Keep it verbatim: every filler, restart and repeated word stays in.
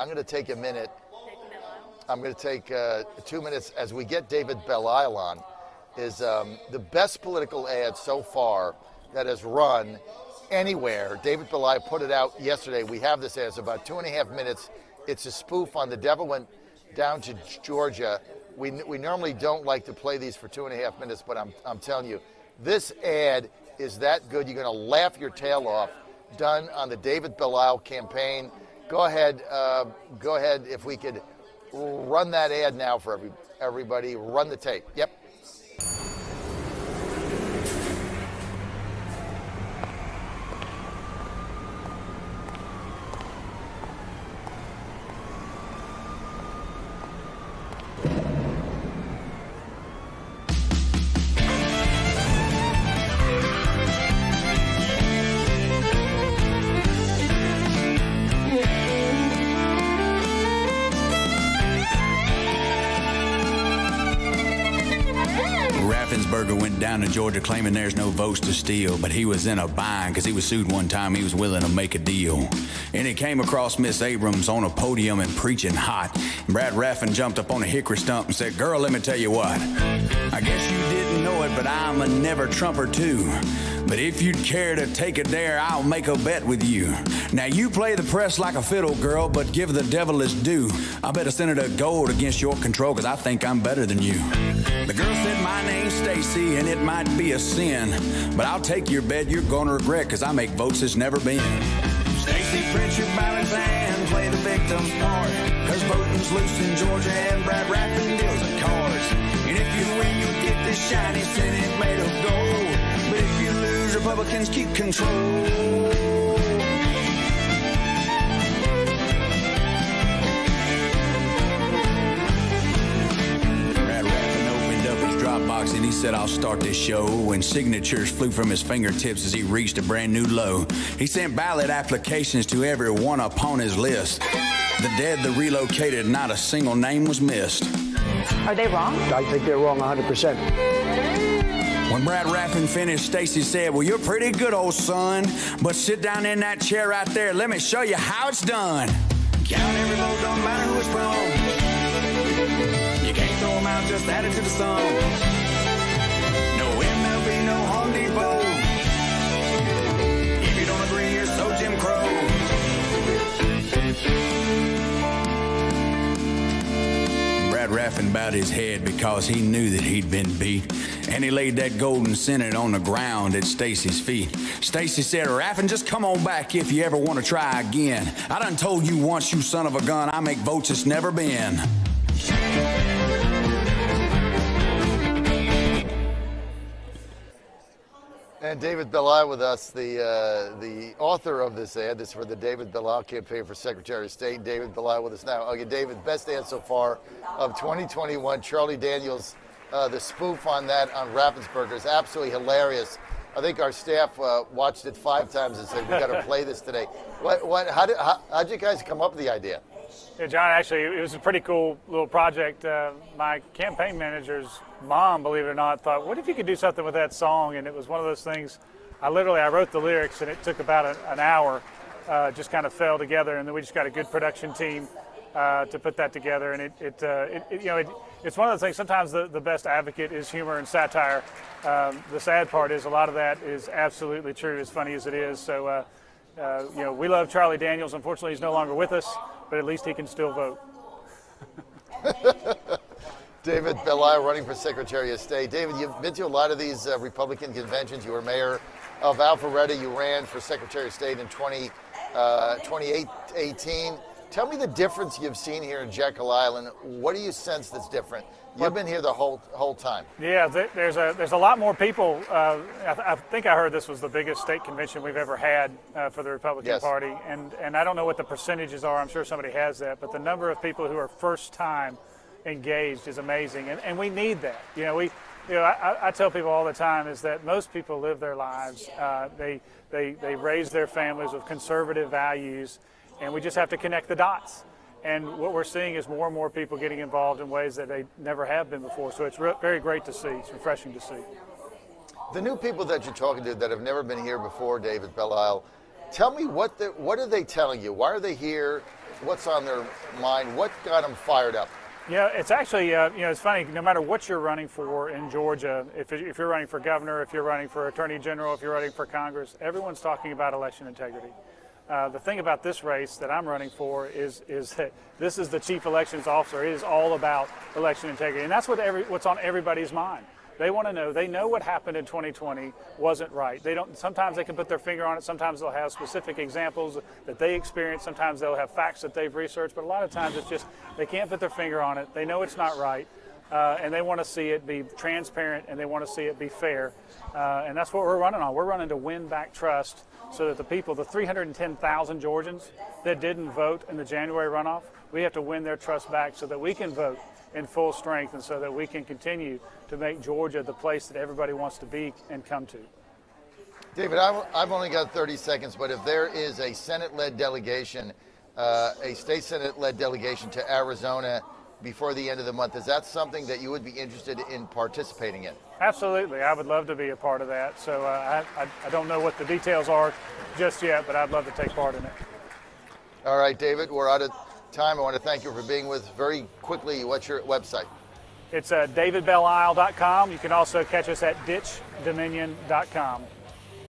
I'm going to take a minute. I'm going to take uh, two minutes as we get David Belisle on. Is um, the best political ad so far that has run anywhere. David Belisle put it out yesterday. We have this ad. It's about two and a half minutes. It's a spoof on The Devil Went Down to Georgia. We we normally don't like to play these for two and a half minutes, but I'm I'm telling you, this ad is that good. You're going to laugh your tail off. Done on the David Belisle campaign. Go ahead, uh, go ahead. If we could run that ad now for every everybody. Run the tape. Yep. Went down to Georgia claiming there's no votes to steal, but he was in a bind because he was sued one time. He was willing to make a deal, and he came across Miss Abrams on a podium and preaching hot. Brad Raffin jumped up on a hickory stump and said, "Girl, let me tell you what, I guess you didn't know it, but I'm a never Trumper too. But if you'd care to take a dare, I'll make a bet with you. Now you play the press like a fiddle, girl, but give the devil his due. I bet a Senator Gold against your control, because I think I'm better than you." The girl said, "My name's Stacy, and it might be a sin, but I'll take your bet you're gonna regret, because I make votes that's never been." Stacy, print your balance and play the victim's part, because voting's loose in Georgia and Brad Raffin deals in cards. And if you win, you'll get this shiny Senate made of gold. But if you lose, Republicans keep control. Dropbox and he said, "I'll start this show," when signatures flew from his fingertips as he reached a brand new low. He sent ballot applications to everyone upon his list. The dead, the relocated, not a single name was missed. Are they wrong? I think they're wrong one hundred percent. When Brad Raffin finished, Stacy said, "Well, you're pretty good, old son, but sit down in that chair right there. Let me show you how it's done. Count every vote, don't matter who it's from. You can't throw them out, just add it to the song. No M L B, no Home Depot. If you don't agree, you're so Jim Crow." Brad Raffin bowed his head because he knew that he'd been beat, and he laid that golden Senate on the ground at Stacy's feet. Stacy said, "Raffin, just come on back if you ever want to try again. I done told you once, you son of a gun, I make votes that's never been." And David Belisle with us, the uh, the author of this ad. This is for the David Belisle campaign for Secretary of State. David Belisle with us now. Okay, David, best ad so far of twenty twenty-one. Charlie Daniels, uh, the spoof on that on Raffensperger is absolutely hilarious. I think our staff uh, watched it five times and said, "We got to play this today." What? What? How did? How, how'd you guys come up with the idea? Yeah, John, actually, it was a pretty cool little project. Uh, my campaign manager's mom, believe it or not, thought, what if you could do something with that song? And it was one of those things, I literally, I wrote the lyrics, and it took about a, an hour, uh, just kind of fell together, and then we just got a good production team uh, to put that together. And it, it, uh, it, it you know, it, it's one of those things, sometimes the, the best advocate is humor and satire. Um, the sad part is a lot of that is absolutely true, as funny as it is. So, uh, uh, you know, we love Charlie Daniels. Unfortunately, he's no longer with us, but at least he can still vote. David Belisle running for Secretary of State. David, you've been to a lot of these uh, Republican conventions. You were mayor of Alpharetta. You ran for Secretary of State in twenty eighteen. Tell me the difference you've seen here in Jekyll Island. What do you sense that's different? You've been here the whole whole time. Yeah, there's a there's a lot more people. Uh, I, th- I think I heard this was the biggest state convention we've ever had uh, for the Republican yes. Party, and and I don't know what the percentages are. I'm sure somebody has that, but the number of people who are first time engaged is amazing, and and we need that. You know, we. You know, I, I tell people all the time is that most people live their lives. Uh, they they they raise their families with conservative values, and we just have to connect the dots. And what we're seeing is more and more people getting involved in ways that they never have been before. So it's re- very great to see. It's refreshing to see. The new people that you're talking to that have never been here before, David Belisle, tell me what the, what are they telling you? Why are they here? what's on their mind? What got them fired up? Yeah, it's actually, uh, you know, it's funny, no matter what you're running for in Georgia, if, if you're running for governor, if you're running for attorney general, if you're running for Congress, everyone's talking about election integrity. Uh, the thing about this race that I'm running for is is that this is the chief elections officer. It is all about election integrity, and that's what every, what's on everybody's mind. They want to know. They know what happened in twenty twenty wasn't right. They don't. Sometimes they can put their finger on it. Sometimes they'll have specific examples that they experienced. Sometimes they'll have facts that they've researched. But a lot of times it's just they can't put their finger on it. They know it's not right, uh, and they want to see it be transparent, and they want to see it be fair. Uh, and that's what we're running on. We're running to win back trust, so that the people, the three hundred ten thousand Georgians that didn't vote in the January runoff, we have to win their trust back so that we can vote in full strength, and so that we can continue to make Georgia the place that everybody wants to be and come to. David, I've only got thirty seconds, but if there is a Senate-led delegation, uh, a state Senate-led delegation to Arizona before the end of the month, is that something that you would be interested in participating in? Absolutely. I would love to be a part of that. So uh, I, I, I don't know what the details are just yet, but I'd love to take part in it. All right, David, we're out of time. I want to thank you for being with us. Very quickly, what's your website? It's uh, david belle isle dot com. You can also catch us at ditch dominion dot com.